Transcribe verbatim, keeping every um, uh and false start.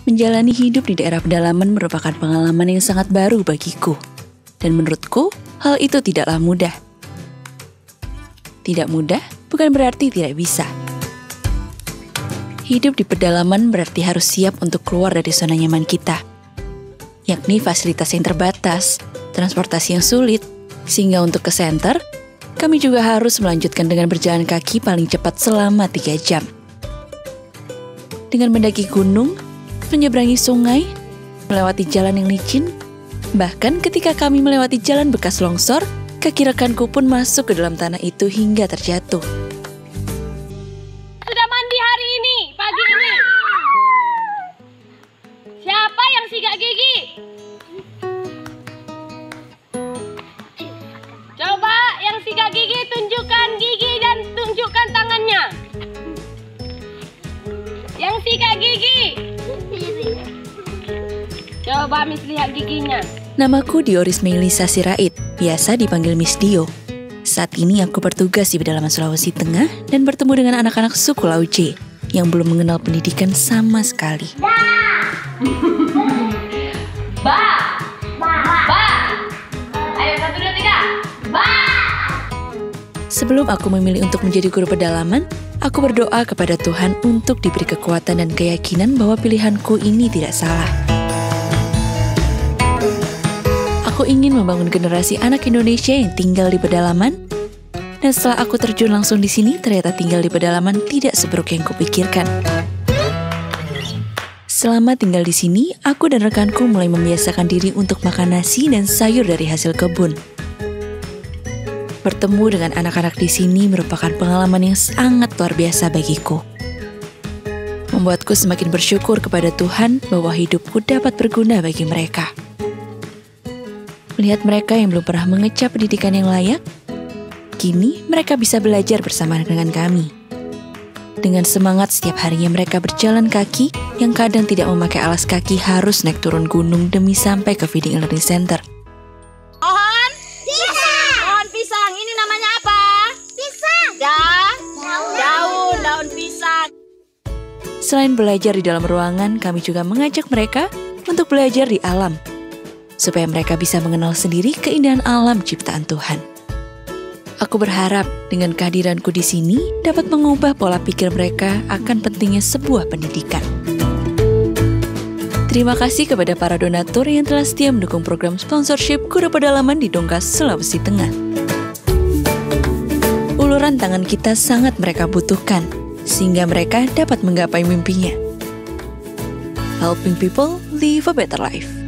menjalani hidup di daerah pedalaman merupakan pengalaman yang sangat baru bagiku. Dan menurutku, hal itu tidaklah mudah. Tidak mudah bukan berarti tidak bisa. Hidup di pedalaman berarti harus siap untuk keluar dari zona nyaman kita, yakni fasilitas yang terbatas, transportasi yang sulit, sehingga untuk ke center, kami juga harus melanjutkan dengan berjalan kaki paling cepat selama tiga jam. Dengan mendaki gunung, menyeberangi sungai, melewati jalan yang licin, bahkan ketika kami melewati jalan bekas longsor, kaki rekanku pun masuk ke dalam tanah itu hingga terjatuh. Sudah mandi hari ini, pagi ini. Siapa yang sikat gigi? Coba yang sikat gigi tunjukkan gigi dan tunjukkan tangannya. Yang sikat gigi. Coba Miss lihat giginya. Namaku Dioris Melisa Sirait, biasa dipanggil Miss Dio. Saat ini aku bertugas di pedalaman Sulawesi Tengah dan bertemu dengan anak-anak suku Lauce yang belum mengenal pendidikan sama sekali. Ba, ba, ba. Ayo satu dua tiga. Ba. Sebelum aku memilih untuk menjadi guru pedalaman, aku berdoa kepada Tuhan untuk diberi kekuatan dan keyakinan bahwa pilihanku ini tidak salah. Aku ingin membangun generasi anak Indonesia yang tinggal di pedalaman, dan setelah aku terjun langsung di sini, ternyata tinggal di pedalaman tidak seburuk yang kupikirkan. Selama tinggal di sini, aku dan rekanku mulai membiasakan diri untuk makan nasi dan sayur dari hasil kebun. Bertemu dengan anak-anak di sini merupakan pengalaman yang sangat luar biasa bagiku. Membuatku semakin bersyukur kepada Tuhan bahwa hidupku dapat berguna bagi mereka. Melihat mereka yang belum pernah mengecap pendidikan yang layak, kini mereka bisa belajar bersama dengan kami. Dengan semangat setiap harinya mereka berjalan kaki yang kadang tidak memakai alas kaki harus naik turun gunung demi sampai ke Feeding Learning Center. Pohon pisang. Pohon pisang. Ini namanya apa? Pisang. Dan daun, daun pisang. Selain belajar di dalam ruangan, kami juga mengajak mereka untuk belajar di alam, supaya mereka bisa mengenal sendiri keindahan alam ciptaan Tuhan. Aku berharap dengan kehadiranku di sini dapat mengubah pola pikir mereka akan pentingnya sebuah pendidikan. Terima kasih kepada para donatur yang telah setia mendukung program sponsorship Guru Pedalaman di Dongkas, Sulawesi Tengah. Uluran tangan kita sangat mereka butuhkan, sehingga mereka dapat menggapai mimpinya. Helping people live a better life.